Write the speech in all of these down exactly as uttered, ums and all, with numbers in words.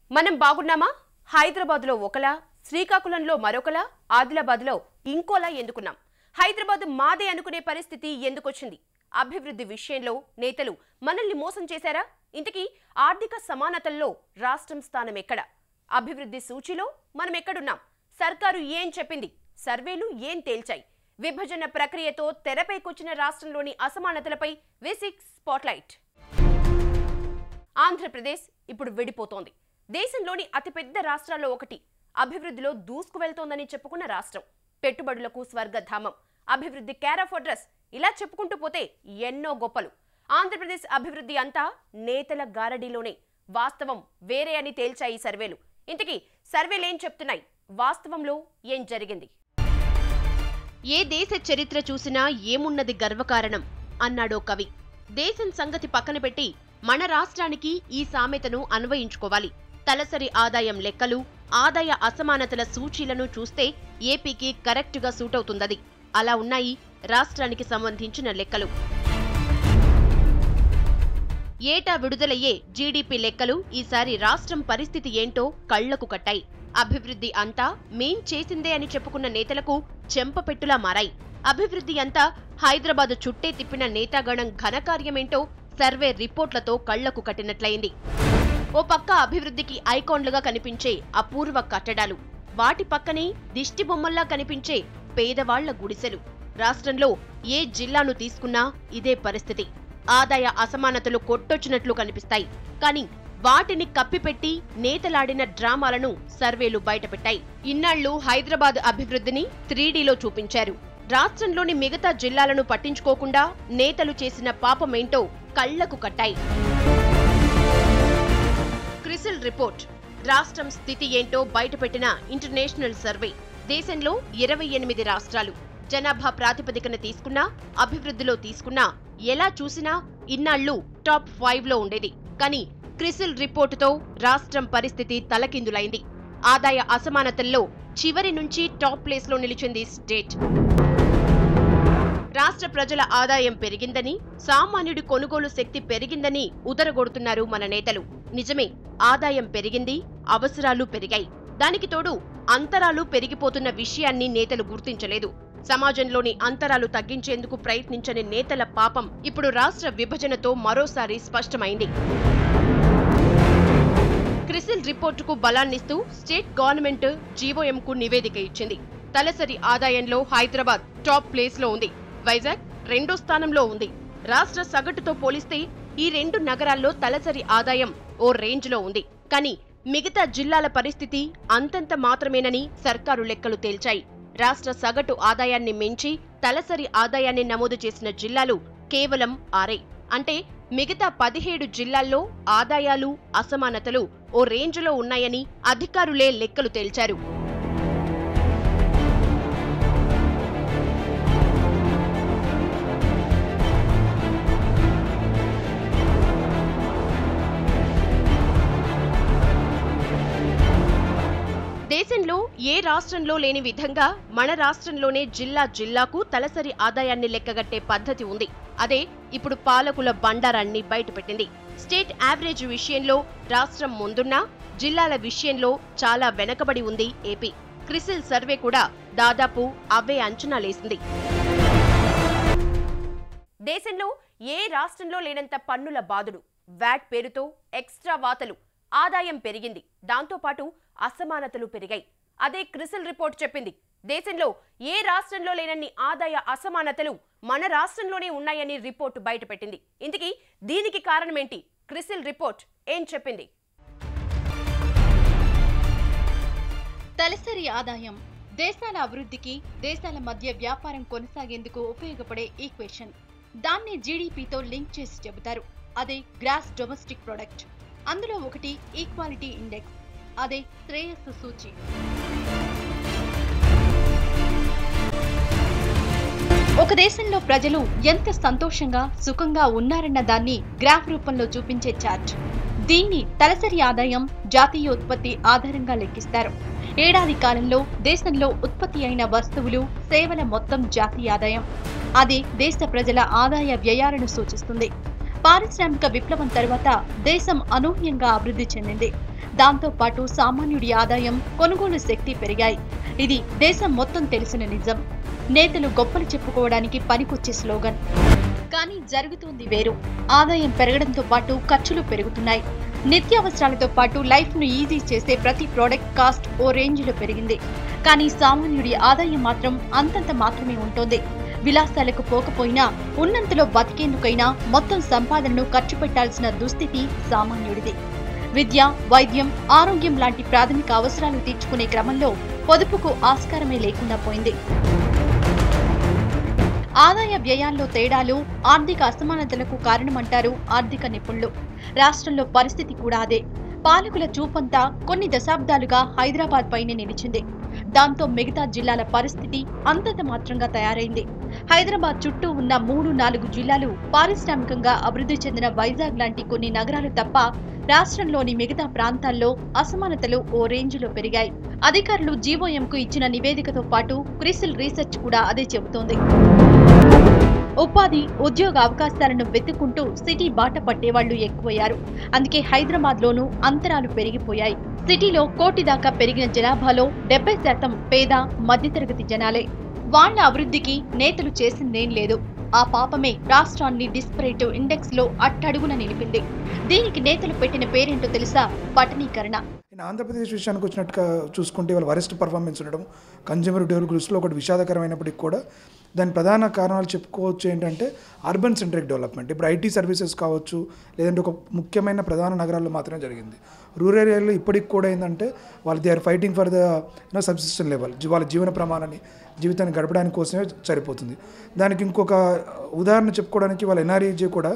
మనం బాగున్నామా? హైదరాబాద్లో ఒకలా, శ్రీకాకుళంలో మరొకలా, ఆదిలాబాద్లో ఇంకోలా ఎందుకున్నాం? హైదరాబాద్ మాదే అనుకునే పరిస్థితి ఎందుకొచ్చింది? అభివృద్ధి విషయంలో నేతలు మనల్ని మోసం చేశారా? ఇంతకీ ఆర్థిక సమానతల్లో రాష్ట్రం స్థానం ఎక్కడ? అభివృద్ధి సూచీలో మనం ఎక్కడున్నాం? సర్కారు ఏం చెప్పింది? సర్వేలు ఏం తేల్చాయి? విభజన ప్రక్రియతో తెరపైకొచ్చిన రాష్ట్రంలోని అసమానతలపై వి సిక్స్ స్పాట్లైట్. ఆంధ్రప్రదేశ్ ఇప్పుడు విడిపోతోంది. దేశంలోని అతిపెద్ద రాష్ట్రాల్లో ఒకటి. అభివృద్ధిలో దూసుకు వెళ్తోందని చెప్పుకున్న రాష్ట్రం. పెట్టుబడులకు స్వర్గధామం, అభివృద్ధి కేర్ ఆఫ్ అడ్రస్, ఇలా చెప్పుకుంటూ పోతే ఎన్నో గొప్పలు. ఆంధ్రప్రదేశ్ అభివృద్ధి అంతా నేతల గారడీలోనే. వాస్తవం వేరే అని తేల్చాయి సర్వేలు. ఇంతకీ సర్వేలేం చెప్తున్నాయి? వాస్తవంలో ఏం జరిగింది? ఏ దేశ చరిత్ర చూసినా ఏమున్నది గర్వకారణం అన్నాడో కవి. దేశం సంగతి పక్కన పెట్టి మన రాష్ట్రానికి ఈ సామెతను అన్వయించుకోవాలి. తలసరి ఆదాయం లెక్కలు, ఆదాయ అసమానతల సూచీలను చూస్తే ఏపీకి కరెక్టుగా సూట్ అవుతుందది. అలా ఉన్నాయి రాష్ట్రానికి సంబంధించిన లెక్కలు. ఏటా విడుదలయ్యే జీడీపీ లెక్కలు ఈసారి రాష్ట్రం పరిస్థితి ఏంటో కళ్లకు కట్టాయి. అభివృద్ధి అంతా మేం చేసిందే అని చెప్పుకున్న నేతలకు చెంపపెట్టులా మారాయి. అభివృద్ధి అంతా హైదరాబాద్ చుట్టే తిప్పిన నేతాగణం ఘనకార్యమేంటో సర్వే రిపోర్ట్లతో కళ్లకు కట్టినట్లయింది. ఓ పక్క అభివృద్ధికి ఐకాన్లుగా కనిపించే అపూర్వ కట్టడాలు, వాటి పక్కనే దిష్టి బొమ్మల్లా కనిపించే పేదవాళ్ల గుడిసెలు. రాష్ట్రంలో ఏ జిల్లాను తీసుకున్నా ఇదే పరిస్థితి. ఆదాయ అసమానతలు కొట్టొచ్చినట్లు కనిపిస్తాయి. కానీ వాటిని కప్పిపెట్టి నేతలాడిన డ్రామాలను సర్వేలు బయటపెట్టాయి. ఇన్నాళ్లు హైదరాబాద్ అభివృద్ధిని త్రీడీలో చూపించారు. రాష్ట్రంలోని మిగతా జిల్లాలను పట్టించుకోకుండా నేతలు చేసిన పాపమేంటో కళ్లకు కట్టాయి. క్రిసిల్ రిపోర్ట్ రాష్ట్రం స్థితి ఏంటో బయటపెట్టిన ఇంటర్నేషనల్ సర్వే. దేశంలో ఇరవై ఎనిమిది రాష్ట్రాలు. జనాభా ప్రాతిపదికన తీసుకున్నా, అభివృద్ధిలో తీసుకున్నా, ఎలా చూసినా ఇన్నాళ్లు టాప్ ఫైవ్ లో ఉండేది. కానీ క్రిసిల్ రిపోర్టుతో రాష్ట్రం పరిస్థితి తలకిందులైంది. ఆదాయ అసమానతల్లో చివరి నుంచి టాప్ ప్లేస్ లో నిలిచింది స్టేట్. రాష్ట్ర ప్రజల ఆదాయం పెరిగిందని, సామాన్యుడి కొనుగోలు శక్తి పెరిగిందని ఉదరగొడుతున్నారు మన నేతలు. నిజమే, ఆదాయం పెరిగింది, అవసరాలు పెరిగాయి. దానికి తోడు అంతరాలు పెరిగిపోతున్న విషయాన్ని నేతలు గుర్తించలేదు. సమాజంలోని అంతరాలు తగ్గించేందుకు ప్రయత్నించని నేతల పాపం ఇప్పుడు రాష్ట్ర విభజనతో మరోసారి స్పష్టమైంది. క్రిసిల్ రిపోర్టుకు బలాన్నిస్తూ స్టేట్ గవర్నమెంట్ జీవోఎంకు నివేదిక ఇచ్చింది. తలసరి ఆదాయంలో హైదరాబాద్ టాప్ ప్లేస్ లో ఉంది. వైజాగ్ రెండో స్థానంలో ఉంది. రాష్ట్ర సగటుతో పోలిస్తే ఈ రెండు నగరాల్లో తలసరి ఆదాయం ఓ రేంజ్ లో ఉంది. కానీ మిగతా జిల్లాల పరిస్థితి అంతంత మాత్రమేనని సర్కారు లెక్కలు తేల్చాయి. రాష్ట్ర సగటు ఆదాయాన్ని మించి తలసరి ఆదాయాన్ని నమోదు చేసిన జిల్లాలు కేవలం ఆరే. అంటే మిగతా పదిహేడు జిల్లాల్లో ఆదాయాలు, అసమానతలు ఓ రేంజ్లో ఉన్నాయని అధికారులే లెక్కలు తేల్చారు. దేశంలో ఏ రాష్ట్రంలో లేని విధంగా మన రాష్ట్రంలోనే జిల్లా జిల్లాకు తలసరి ఆదాయాన్ని లెక్కగట్టే పద్ధతి ఉంది. అదే ఇప్పుడు పాలకుల బండారాన్ని బయటపెట్టింది. స్టేట్ యావరేజ్ విషయంలో రాష్ట్రం ముందున్నా జిల్లాల విషయంలో చాలా వెనకబడి ఉంది ఏపీ. క్రిసిల్ సర్వే కూడా దాదాపు అవే అంచనాలేసింది. దేశంలో ఏ రాష్ట్రంలో లేనంత పన్నుల బాదుడు, వ్యాట్ పేరుతో ఎక్స్ట్రా వాతలు, ఆదాయం పెరిగింది, దాంతోపాటు అసమానతలు పెరిగాయి. అదే క్రిసిల్ రిపోర్ట్ చెప్పింది. దేశంలో ఏ రాష్ట్రంలో లేనన్ని ఆదాయ అసమానతలు మన రాష్ట్రంలోనే ఉన్నాయని రిపోర్టు బయటపెట్టింది. ఇంతకీ దీనికి కారణమేంటి? క్రిసిల్ రిపోర్ట్ ఏం చెప్పింది? తలసరి ఆదాయం దేశాల అభివృద్ధికి, దేశాల మధ్య వ్యాపారం కొనసాగేందుకు ఉపయోగపడే ఈక్వేషన్. దాన్ని జీడీపీతో లింక్ చేసి చెబుతారు. అదే గ్రాస్ డొమెస్టిక్ ప్రొడక్ట్. అందులో ఒకటి ఈక్వాలిటీ ఇండెక్స్, అదే శ్రేయస్సు సూచి. ఒక దేశంలో ప్రజలు ఎంత సంతోషంగా, సుఖంగా ఉన్నారన్న దాన్ని గ్రాఫ్ రూపంలో చూపించే చార్ట్. దీన్ని తలసరి ఆదాయం, జాతీయోత్పత్తి ఆధారంగా లెక్కిస్తారు. ఏడాది కాలంలో దేశంలో ఉత్పత్తి అయిన వస్తువులు, సేవల మొత్తం జాతీయ ఆదాయం. అది దేశ ప్రజల ఆదాయ వ్యయాలను సూచిస్తుంది. పారిశ్రామిక విప్లవం తరువాత దేశం అనూహ్యంగా అభివృద్ధి చెందింది. దాంతో పాటు సామాన్యుడి ఆదాయం, కొనుగోలు శక్తి పెరిగాయి. ఇది దేశం మొత్తం తెలిసిన నిజం. నేతలు గొప్పలు చెప్పుకోవడానికి పనికొచ్చే స్లోగన్. కానీ జరుగుతోంది వేరు. ఆదాయం పెరగడంతో పాటు ఖర్చులు పెరుగుతున్నాయి. నిత్యావసరాలతో పాటు లైఫ్ ను ఈజీ చేసే ప్రతి ప్రోడక్ట్ కాస్ట్ ఓ రేంజ్ లో పెరిగింది. కానీ సామాన్యుడి ఆదాయం మాత్రం అంతంత మాత్రమే ఉంటోంది. విలాసాలకు పోకపోయినా ఉన్నంతలో బతికేందుకైనా మొత్తం సంపాదనను ఖర్చు పెట్టాల్సిన దుస్థితి సామాన్యుడిది. విద్య, వైద్యం, ఆరోగ్యం లాంటి ప్రాథమిక అవసరాలు తీర్చుకునే క్రమంలో పొదుపుకు ఆస్కారమే లేకుండా పోయింది. ఆదాయ వ్యయాల్లో తేడాలు ఆర్థిక అసమానతలకు కారణమంటారు ఆర్థిక నిపుణులు. రాష్ట్రంలో పరిస్థితి కూడా అదే. పాలకుల చూపంతా కొన్ని దశాబ్దాలుగా హైదరాబాద్ పైనే నిలిచింది. దాంతో మిగతా జిల్లాల పరిస్థితి అంతంత మాత్రంగా తయారైంది. హైదరాబాద్ చుట్టూ ఉన్న మూడు నాలుగు జిల్లాలు పారిశ్రామికంగా అభివృద్ధి చెందిన వైజాగ్ లాంటి కొన్ని నగరాలు తప్ప రాష్ట్రంలోని మిగతా ప్రాంతాల్లో అసమానతలు ఓ రేంజ్లో పెరిగాయి. అధికారులు జీవోఎంకు ఇచ్చిన నివేదికతో పాటు క్రిసిల్ రీసెర్చ్ కూడా అదే చెబుతోంది. ఉపాధి, ఉద్యోగ అవకాశాలను వెతుక్కుంటూ సిటీ బాట పట్టేవాళ్లు ఎక్కువయ్యారు. అందుకే హైదరాబాద్ లోనూ అంతరాలు పెరిగిపోయాయి. సిటీలో కోటి దాకా పెరిగిన జనాభాలో డెబ్బై శాతం పేద, మధ్యతరగతి జనాలే. వాళ్ల అభివృద్ధికి నేతలు చేసిందేం లేదు. ఆ పాపమే రాష్ట్రాన్ని డిస్పరేటివ్ ఇండెక్స్ లో అట్టడుగున నిలిపింది. దీనికి నేతలు పెట్టిన పేరేంటో తెలుసా? పట్టణీకరణ. ఆంధ్రప్రదేశ్ విషయానికి వచ్చినట్టుగా చూసుకుంటే వాళ్ళ వరెస్ట్ పర్ఫార్మెన్స్ ఉండడం, కన్జ్యూమర్ డ్యూరబుల్స్లో ఒకటి విషాదకరమైనప్పటికీ కూడా దాని ప్రధాన కారణాలు చెప్పుకోవచ్చు ఏంటంటే అర్బన్ సెంట్రిక్ డెవలప్మెంట్. ఇప్పుడు ఐటీ సర్వీసెస్ కావచ్చు, లేదంటే ఒక ముఖ్యమైన ప్రధాన నగరాల్లో మాత్రమే జరిగింది. రూరల్ ఏరియాలో ఇప్పటికి కూడా ఏంటంటే వాళ్ళు they are fighting for the you know subsistence level, వాళ్ళ జీవన ప్రమాణాన్ని, జీవితాన్ని గడపడానికి కోసమే సరిపోతుంది. దానికి ఇంకొక ఉదాహరణ చెప్పుకోవడానికి వాళ్ళ ఎన్ఆర్ఈజీ కూడా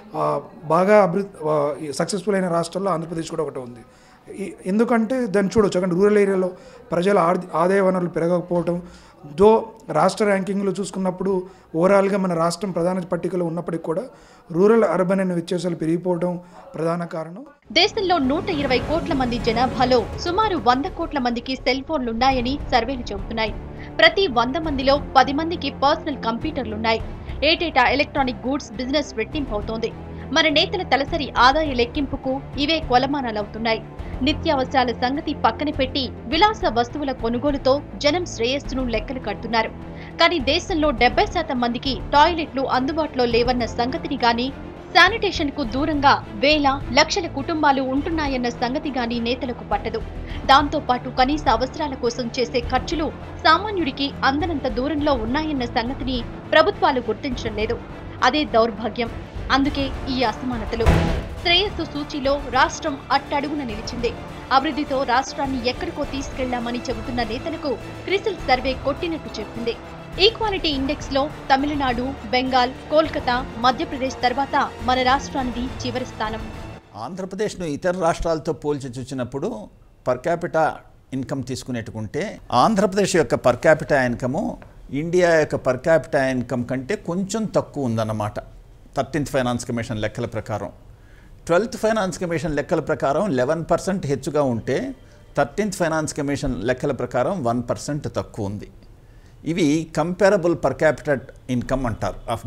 బాగా అభివృద్ధి సక్సెస్ఫుల్ అయిన రాష్ట్రాల్లో ఆంధ్రప్రదేశ్ కూడా ఒకటి ఉంది. ఎందుకంటే దాన్ని చూడవచ్చు. అక్కడ రూరల్ ఏరియాలో ప్రజల ఆదాయ వనరులు పెరగకపోవడం, దో రాష్ట్ర ర్యాంకింగ్లో చూసుకున్నప్పుడు ఓవరాల్గా మన రాష్ట్రం ప్రధాన పట్టికలో ఉన్నప్పటికీ కూడా రూరల్ అర్బన్ అనే వ్యత్యాసాలు పెరిగిపోవడం ప్రధాన కారణం. దేశంలో నూట ఇరవై కోట్ల మంది జనాభాలో సుమారు వంద కోట్ల మందికి సెల్ ఫోన్లున్నాయని సర్వేలు చెబుతున్నాయి. ప్రతి వంద మందిలో పది మందికి పర్సనల్ కంప్యూటర్లున్నాయి. ఏటేటా ఎలక్ట్రానిక్ గూడ్స్ బిజినెస్ రెట్టింపు అవుతోంది. మన నేతల తలసరి ఆదాయ లెక్కింపుకు ఇవే కొలమానాలవుతున్నాయి. నిత్యావసరాల సంగతి పక్కన పెట్టి విలాస వస్తువుల కొనుగోలుతో జనం శ్రేయస్సును లెక్కలు కడుతున్నారు. కానీ దేశంలో డెబ్బై శాతం మందికి టాయిలెట్లు అందుబాటులో లేవన్న సంగతిని గాని, శానిటేషన్ కు దూరంగా వేల లక్షల కుటుంబాలు ఉంటున్నాయన్న సంగతి గాని నేతలకు పట్టదు. దాంతో పాటు కనీస అవసరాల కోసం చేసే ఖర్చులు సామాన్యుడికి అందనంత దూరంలో ఉన్నాయన్న సంగతిని ప్రభుత్వాలు గుర్తించడం లేదు. అదే దౌర్భాగ్యం. అందుకే ఈ అసమానతలు. శ్రేయస్సు సూచీలో రాష్ట్రం అట్టడుగున నిలిచింది. అభివృద్ధితో రాష్ట్రాన్ని ఎక్కడికో తీసుకెళ్లామని చెబుతున్న నేతలకు క్రిసిల్ సర్వే కొట్టినట్టు చెప్పింది. ఈక్వాలిటీ ఇండెక్స్ లో తమిళనాడు, బెంగాల్, కోల్కతా, మధ్యప్రదేశ్ తర్వాత మన రాష్ట్రానికి చివరి స్థానం. ఆంధ్రప్రదేశ్ను ఇతర రాష్ట్రాలతో పోల్చి చూసినప్పుడు పర్ క్యాపిటా ఇన్కమ్ తీసుకునేట్టుకుంటే ఆంధ్రప్రదేశ్ యొక్క పర్ క్యాపిటా ఇన్కము ఇండియా యొక్క పర్ క్యాపిటా ఇన్కమ్ కంటే కొంచెం తక్కువ ఉందన్నమాట. థర్టీన్త్ ఫైనాన్స్ కమిషన్ లెక్కల ప్రకారం, ట్వెల్త్ ఫైనాన్స్ కమిషన్ లెక్కల ప్రకారం లెవెన్ పర్సెంట్ హెచ్చుగా ఉంటే థర్టీన్త్ ఫైనాన్స్ కమిషన్ లెక్కల ప్రకారం వన్ పర్సెంట్ తక్కువ ఉంది. ఇవి కంపారబుల్ పర్ క్యాపిటల్ ఇన్కమ్ అంటారు. ఆఫ్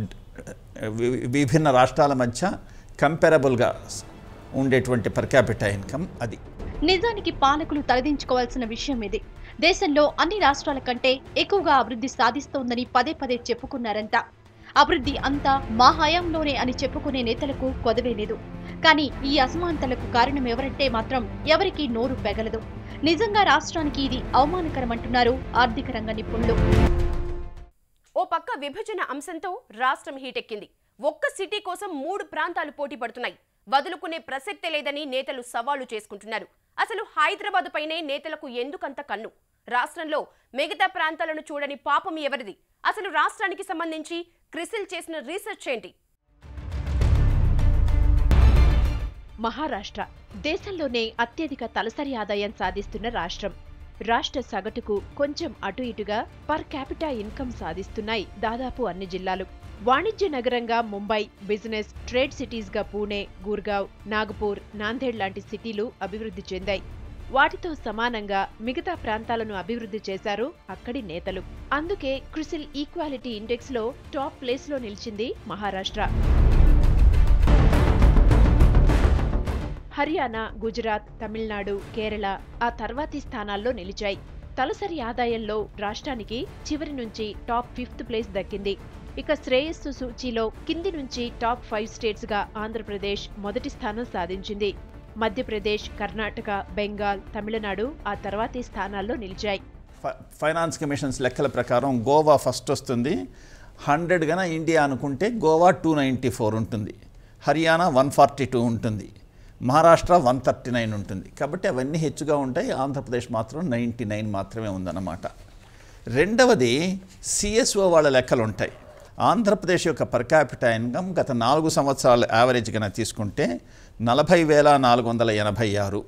విభిన్న రాష్ట్రాల మధ్య కంపారబుల్గా ఉండేటువంటి పర్ క్యాపిటల్ ఇన్కమ్ అది. నిజానికి పాలకులు తలదించుకోవాల్సిన విషయం ఇది. దేశంలో అన్ని రాష్ట్రాల కంటే ఎక్కువగా అభివృద్ధి సాధిస్తోందని పదే పదే చెప్పుకున్నారంతా. అభివృద్ధి అంతా మా హయాంలోనే అని చెప్పుకునే నేతలకు కొదవే లేదు. కానీ ఈ అసమానతలకు కారణం ఎవరంటే మాత్రం ఎవరికీ నోరు పెగలదు. నిజంగా రాష్ట్రానికి ఇది అవమానకరమంటున్నారు ఆర్థిక రంగ నిపుణులు. ఓ పక్క విభజన అంశంతో రాష్ట్రం హీటెక్కింది. ఒక్క సిటీ కోసం మూడు ప్రాంతాలు పోటీ పడుతున్నాయి. వదులుకునే ప్రసక్తే లేదని నేతలు సవాళ్లు చేసుకుంటున్నారు. అసలు హైదరాబాద్ పైనే నేతలకు ఎందుకంత కన్ను? రాష్ట్రంలో మిగతా ప్రాంతాలను చూడని పాపం ఎవరిది? అసలు రాష్ట్రానికి సంబంధించి క్రిసిల్ చేసిన రీసెర్చ్ ఏంటి? మహారాష్ట్ర దేశంలోనే అత్యధిక తలసరి ఆదాయం సాధిస్తున్న రాష్ట్రం. రాష్ట్ర సగటుకు కొంచెం అటు ఇటుగా పర్ క్యాపిటా ఇన్కమ్ సాధిస్తున్నాయి దాదాపు అన్ని జిల్లాలు. వాణిజ్య నగరంగా ముంబై, బిజినెస్ ట్రేడ్ సిటీస్గా పూణే, గుర్గావ్, నాగపూర్, నాందేడ్ లాంటి సిటీలు అభివృద్ధి చెందాయి. వాటితో సమానంగా మిగతా ప్రాంతాలను అభివృద్ధి చేశారు అక్కడి నేతలు. అందుకే క్రిసిల్ ఈక్వాలిటీ ఇండెక్స్ లో టాప్ ప్లేస్ లో నిలిచింది మహారాష్ట్ర. హర్యానా, గుజరాత్, తమిళనాడు, కేరళ ఆ తర్వాతి స్థానాల్లో నిలిచాయి. తలసరి ఆదాయంలో రాష్ట్రానికి చివరి నుంచి టాప్ ఫిఫ్త్ ప్లేస్ దక్కింది. ఇక శ్రేయస్సు సూచీలో కింది నుంచి టాప్ ఫైవ్ స్టేట్స్ గా ఆంధ్రప్రదేశ్ మొదటి స్థానం సాధించింది. మధ్యప్రదేశ్, కర్ణాటక, బెంగాల్, తమిళనాడు ఆ తర్వాతి స్థానాల్లో నిలిచాయి. ఫైనాన్స్ కమిషన్స్ లెక్కల ప్రకారం గోవా ఫస్ట్ వస్తుంది. హండ్రెడ్ గన ఇండియా అనుకుంటే గోవా టూ నైంటీ ఫోర్ ఉంటుంది, హర్యానా వన్ ఫార్టీ టూ ఉంటుంది, మహారాష్ట్ర వన్ థర్టీ నైన్ ఉంటుంది. కాబట్టి అవన్నీ హెచ్చుగా ఉంటాయి. ఆంధ్రప్రదేశ్ మాత్రం నైంటీ నైన్ మాత్రమే ఉందన్నమాట. రెండవది సిఎస్ఓ వాళ్ళ లెక్కలు ఉంటాయి. ఆంధ్రప్రదేశ్ యొక్క పర్ క్యాపిటల్ ఇన్కమ్ గత నాలుగు సంవత్సరాల యావరేజ్ కన్నా తీసుకుంటే నలభై వేల నాలుగు వందల ఎనభై ఆరు.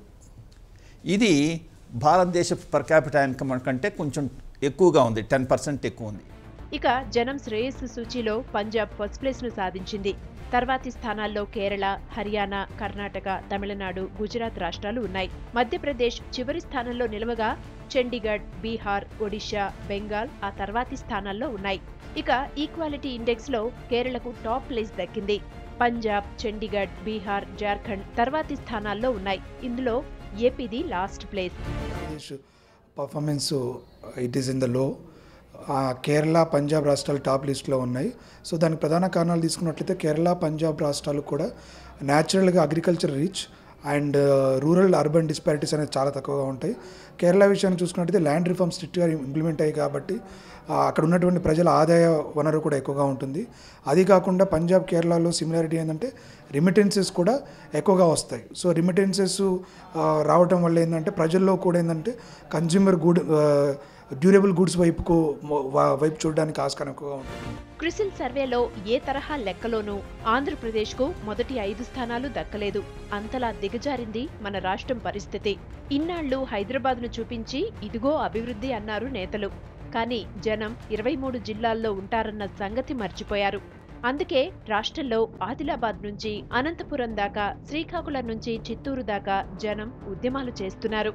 ఇది భారతదేశ పర్ క్యాపిటల్ ఇన్కమ్ కంటే కొంచెం ఎక్కువగా ఉంది, టెన్ పర్సెంట్ ఎక్కువ ఉంది. ఇక జనం శ్రేయస్సు సూచీలో పంజాబ్ ఫస్ట్ ప్లేస్ను సాధించింది. తర్వాతి స్థానాల్లో కేరళ, హర్యానా, కర్ణాటక, తమిళనాడు, గుజరాత్ రాష్ట్రాలు ఉన్నాయి. మధ్యప్రదేశ్ చివరి స్థానంలో నిలవగా చండీగఢ్, బీహార్, ఒడిషా, బెంగాల్ ఆ తర్వాతి స్థానాల్లో ఉన్నాయి. ఇక ఈక్వాలిటీ ఇండెక్స్ లో కేరళకు టాప్ ప్లేస్ దక్కింది. పంజాబ్, చండీగఢ్, బీహార్, జార్ఖండ్ తర్వాతి స్థానాల్లో ఉన్నాయి. ఇందులో ఏపీది last place. Performance it is in the low. Kerala, Punjab రాష్ట్రాలు టాప్ లిస్ట్లో ఉన్నాయి. సో దానికి ప్రధాన కారణాలు తీసుకున్నట్లయితే కేరళ, పంజాబ్ రాష్ట్రాలు కూడా న్యాచురల్గా agriculture rich and rural urban disparities అనేది చాలా తక్కువగా ఉంటాయి. కేరళ విషయాన్ని చూసుకున్నట్టయితే ల్యాండ్ రిఫార్మ్ స్ట్రిక్ట్గా ఇంప్లిమెంట్ అయ్యాయి కాబట్టి అక్కడ ఉన్నటువంటి ప్రజల ఆదాయ వనరు కూడా ఎక్కువగా ఉంటుంది. అది కాకుండా పంజాబ్, కేరళలో సిమిలారిటీ ఏంటంటే రిమిటెన్సెస్ కూడా ఎక్కువగా వస్తాయి. సో రిమిటెన్సెస్ రావటం వల్ల ఏంటంటే ప్రజల్లో కూడా ఏంటంటే కన్జ్యూమర్ గుడ్ డ్యూరబుల్ గుడ్స్ వైపుకు వైపు చూడడానికి ఆస్కారం ఎక్కువగా ఉంటుంది. క్రిసిల్ సర్వేలో ఏ తరహా లెక్కలోనూ ఆంధ్రప్రదేశ్కు మొదటి ఐదు స్థానాలు దక్కలేదు. అంతలా దిగజారింది మన రాష్ట్రం పరిస్థితి. ఇన్నాళ్లు హైదరాబాద్ను చూపించి ఇదిగో అభివృద్ధి అన్నారు నేతలు. కానీ జనం ఇరవై మూడు జిల్లాల్లో ఉంటారన్న సంగతి మర్చిపోయారు. అందుకే రాష్ట్రంలో ఆదిలాబాద్ నుంచి అనంతపురం దాకా, శ్రీకాకుళం నుంచి చిత్తూరు దాకా జనం ఉద్యమాలు చేస్తున్నారు.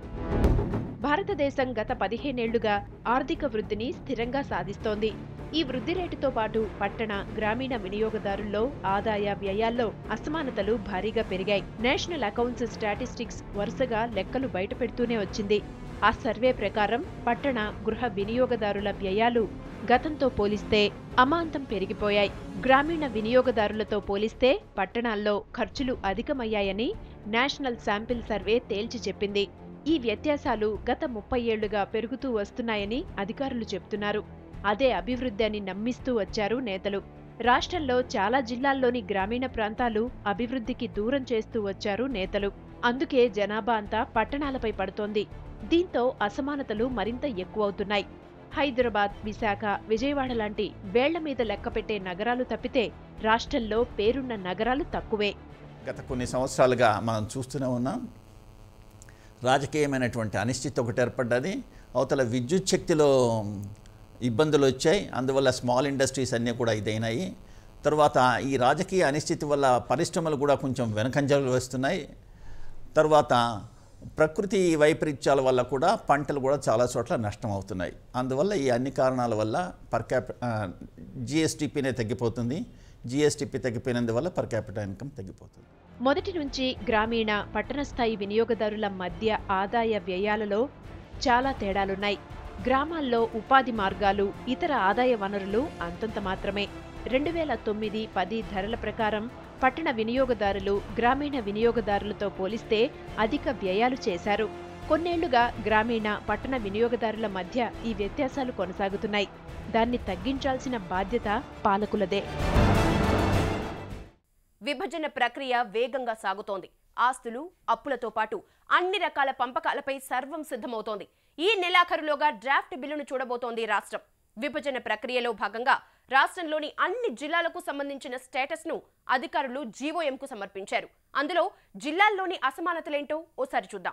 భారతదేశం గత పదిహేనేళ్లుగా ఆర్థిక వృద్ధిని స్థిరంగా సాధిస్తోంది. ఈ వృద్ధి రేటుతో పాటు పట్టణ, గ్రామీణ వినియోగదారుల్లో ఆదాయ వ్యయాల్లో అసమానతలు భారీగా పెరిగాయి. నేషనల్ అకౌంట్స్ స్టాటిస్టిక్స్ వరుసగా లెక్కలు బయటపెడుతూనే వచ్చింది. ఆ సర్వే ప్రకారం పట్టణ, గృహ వినియోగదారుల వ్యయాలు గతంతో పోలిస్తే అమాంతం పెరిగిపోయాయి. గ్రామీణ వినియోగదారులతో పోలిస్తే పట్టణాల్లో ఖర్చులు అధికమయ్యాయని నేషనల్ శాంపిల్ సర్వే తేల్చి చెప్పింది. ఈ వ్యత్యాసాలు గత ముప్పై ఏళ్లుగా పెరుగుతూ వస్తున్నాయని అధికారులు చెప్తున్నారు. అదే అభివృద్ధి అని నమ్మిస్తూ వచ్చారు నేతలు. రాష్ట్రంలో చాలా జిల్లాల్లోని గ్రామీణ ప్రాంతాలు అభివృద్ధికి దూరం చేస్తూ వచ్చారు నేతలు. అందుకే జనాభా అంతా పట్టణాలపై పడుతోంది. దీంతో అసమానతలు మరింత ఎక్కువవుతున్నాయి. హైదరాబాద్, విశాఖ, విజయవాడ లాంటి వేళ్ల మీద లెక్కపెట్టే నగరాలు తప్పితే రాష్ట్రంలో పేరున్న నగరాలు తక్కువే. గత కొన్ని సంవత్సరాలుగా మనం చూస్తూనే ఉన్నాం. రాజకీయమైనటువంటి అనిశ్చితి ఒకటి ఏర్పడ్డది. అవతల విద్యుత్ శక్తిలో ఇబ్బందులు వచ్చాయి. అందువల్ల స్మాల్ ఇండస్ట్రీస్ అన్నీ కూడా ఇదైనాయి. తర్వాత ఈ రాజకీయ అనిశ్చితి వల్ల పరిశ్రమలు కూడా కొంచెం వెనకంజలు వేస్తున్నాయి. తర్వాత ప్రకృతి వైపరీత్యాల వల్ల కూడా పంటలు కూడా చాలా చోట్ల నష్టం అవుతున్నాయి. అందువల్ల ఈ అన్ని కారణాల వల్ల పర్ క్యాపి జిఎస్టిపినే తగ్గిపోతుంది. జిఎస్టిపి తగ్గిపోయినందువల్ల పర్ క్యాపిటల్ ఇన్కమ్ తగ్గిపోతుంది. మొదటి నుంచి గ్రామీణ, పట్టణ స్థాయి వినియోగదారుల మధ్య ఆదాయ వ్యయాలలో చాలా తేడాలున్నాయి. గ్రామాల్లో ఉపాధి మార్గాలు, ఇతర ఆదాయ వనరులు అంతంత మాత్రమే. రెండు వేల తొమ్మిది పది ధరల ప్రకారం పట్టణ వినియోగదారులు గ్రామీణ వినియోగదారులతో పోలిస్తే అధిక వ్యయాలు చేశారు. కొన్నేళ్లుగా గ్రామీణ, పట్టణ వినియోగదారుల మధ్య ఈ వ్యత్యాసాలు కొనసాగుతున్నాయి. దాన్ని తగ్గించాల్సిన బాధ్యత పాలకులదే. విభజన ప్రక్రియ వేగంగా సాగుతోంది. ఆస్తులు, అప్పులతో పాటు అన్ని రకాల పంపకాలపై సర్వం సిద్ధమవుతోంది. ఈ నెలాఖరులోగా డ్రాఫ్ట్ బిల్లును చూడబోతోంది రాష్ట్రం. విభజన ప్రక్రియలో భాగంగా రాష్ట్రంలోని అన్ని జిల్లాలకు సంబంధించిన స్టేటస్ ను అధికారులు జీవోఎంకు సమర్పించారు. అందులో జిల్లాల్లోని అసమానతలేంటో ఓసారి చూద్దాం.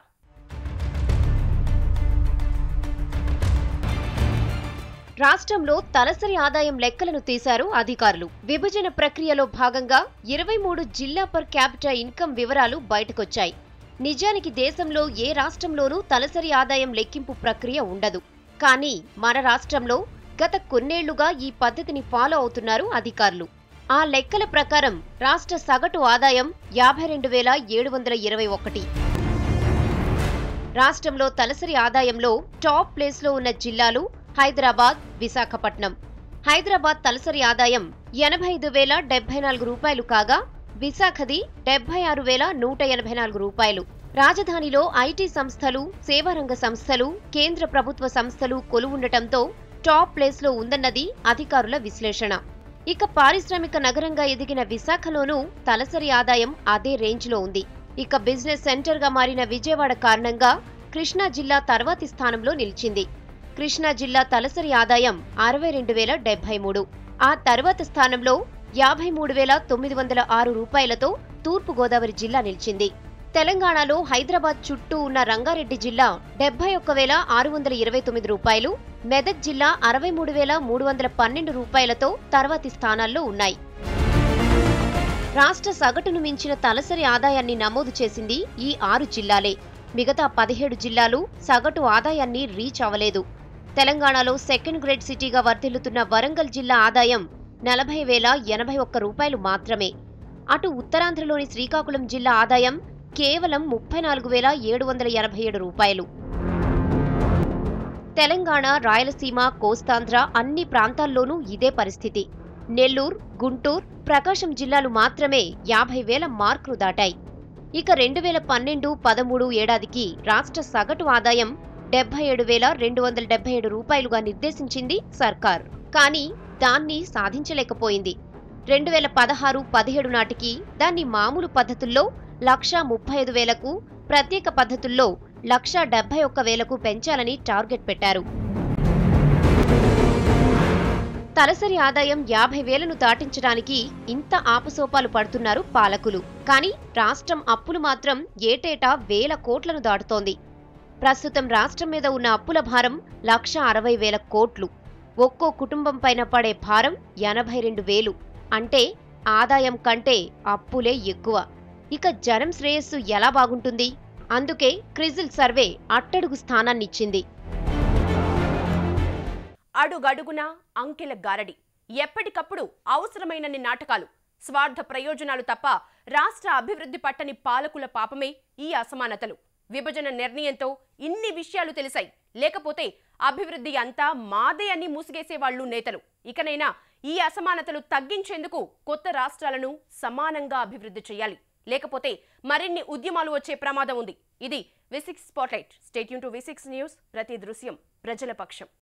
రాష్ట్రంలో తలసరి ఆదాయం లెక్కలను తీశారు అధికారులు. విభజన ప్రక్రియలో భాగంగా ఇరవై మూడు జిల్లా పర్ క్యాపిటా ఇన్కమ్ వివరాలు బయటకొచ్చాయి. నిజానికి దేశంలో ఏ రాష్ట్రంలోనూ తలసరి ఆదాయం లెక్కింపు ప్రక్రియ ఉండదు. కానీ మన రాష్ట్రంలో గత కొన్నేళ్లుగా ఈ పద్ధతిని ఫాలో అవుతున్నారు అధికారులు. ఆ లెక్కల ప్రకారం రాష్ట్ర సగటు ఆదాయం యాభై రెండు వేల ఏడు వందల ఇరవై ఒకటి. రాష్ట్రంలో తలసరి ఆదాయంలో టాప్ ప్లేస్లో ఉన్న జిల్లాలు హైదరాబాద్, విశాఖపట్నం. హైదరాబాద్ తలసరి ఆదాయం ఎనభై ఐదు వేల డెబ్బై నాలుగు రూపాయలు కాగా విశాఖది డెబ్బై ఆరు వేల నూట ఎనభై నాలుగు రూపాయలు. రాజధానిలో ఐటీ సంస్థలు, సేవారంగ సంస్థలు, కేంద్ర ప్రభుత్వ సంస్థలు కొలువుండటంతో టాప్ ప్లేస్లో ఉందన్నది అధికారుల విశ్లేషణ. ఇక పారిశ్రామిక నగరంగా ఎదిగిన విశాఖలోనూ తలసరి ఆదాయం అదే రేంజ్లో ఉంది. ఇక బిజినెస్ సెంటర్గా మారిన విజయవాడ కారణంగా కృష్ణా జిల్లా తర్వాతి స్థానంలో నిలిచింది. కృష్ణా జిల్లా తలసరి ఆదాయం అరవై రెండు వేల డెబ్బై మూడు. ఆ తర్వాత స్థానంలో యాభై మూడు వేల తొమ్మిది వందల ఆరు రూపాయలతో తూర్పుగోదావరి జిల్లా నిలిచింది. తెలంగాణలో హైదరాబాద్ చుట్టూ ఉన్న రంగారెడ్డి జిల్లా డెబ్బై ఒక్క వేల ఆరు వందల ఇరవై తొమ్మిది రూపాయలు, మెదక్ జిల్లా అరవై మూడు వేల మూడు వందల పన్నెండు రూపాయలతో తర్వాతి స్థానాల్లో ఉన్నాయి. రాష్ట్ర సగటును మించిన తలసరి ఆదాయాన్ని నమోదు చేసింది ఈ ఆరు జిల్లాలే. మిగతా పదిహేడు జిల్లాలు సగటు ఆదాయాన్ని రీచ్ అవ్వలేదు. తెలంగాణలో సెకండ్ గ్రేడ్ సిటీగా వర్ధిల్లుతున్న వరంగల్ జిల్లా ఆదాయం నలభై వేల ఎనభై ఒక్క రూపాయలు మాత్రమే. అటు ఉత్తరాంధ్రలోని శ్రీకాకుళం జిల్లా ఆదాయం కేవలం ముప్పై నాలుగు వేల ఏడు వందల ఎనభై ఏడు రూపాయలు. తెలంగాణ, రాయలసీమ, కోస్తాంధ్ర అన్ని ప్రాంతాల్లోనూ ఇదే పరిస్థితి. నెల్లూరు, గుంటూరు, ప్రకాశం జిల్లాలు మాత్రమే యాభై వేల మార్కులు దాటాయి. ఇక రెండు వేల పన్నెండు పదమూడు ఏడాదికి రాష్ట్ర సగటు ఆదాయం డెబ్బై ఏడు వేల రెండు వందల డెబ్బై ఏడు రూపాయలుగా నిర్దేశించింది సర్కార్. కానీ దాన్ని సాధించలేకపోయింది. రెండు వేల పదహారు పదిహేడు నాటికి దాన్ని మామూలు పద్ధతుల్లో లక్షా ముప్పై ఐదు వేలకు, ప్రత్యేక పద్ధతుల్లో లక్షా డెబ్బై ఒక్క వేలకు పెంచాలని టార్గెట్ పెట్టారు. తలసరి ఆదాయం యాభై వేలను దాటించడానికి ఇంత ఆపసోపాలు పడుతున్నారు పాలకులు. కానీ రాష్ట్రం అప్పులు మాత్రం ఏటేటా వేల కోట్లను దాటుతోంది. ప్రస్తుతం రాష్ట్రం మీద ఉన్న అప్పుల భారం లక్ష అరవై వేల కోట్లు. ఒక్కో కుటుంబం పైన పడే భారం ఎనభై రెండు వేలు. అంటే ఆదాయం కంటే అప్పులే ఎక్కువ. ఇక జనం శ్రేయస్సు ఎలా బాగుంటుంది? అందుకే క్రిజిల్ సర్వే అట్టడుగు స్థానాన్నిచ్చింది. అడుగడుగున అంకెల గారడి, ఎప్పటికప్పుడు అవసరమైనన్ని నాటకాలు, స్వార్థ ప్రయోజనాలు తప్ప రాష్ట్ర అభివృద్ధి పట్టని పాలకుల పాపమే ఈ అసమానతలు. విభజన నిర్ణయంతో ఇన్ని విషయాలు తెలిసాయి. లేకపోతే అభివృద్ధి అంతా మాదే అని మూసిగేసేవాళ్లు నేతలు. ఇకనైనా ఈ అసమానతలు తగ్గించేందుకు కొత్త రాష్ట్రాలను సమానంగా అభివృద్ధి చేయాలి. లేకపోతే మరిన్ని ఉద్యమాలు వచ్చే ప్రమాదం ఉంది. ఇది V six spotlight. Stay tune to V six news. ప్రతి దృశ్యం ప్రజల పక్షం.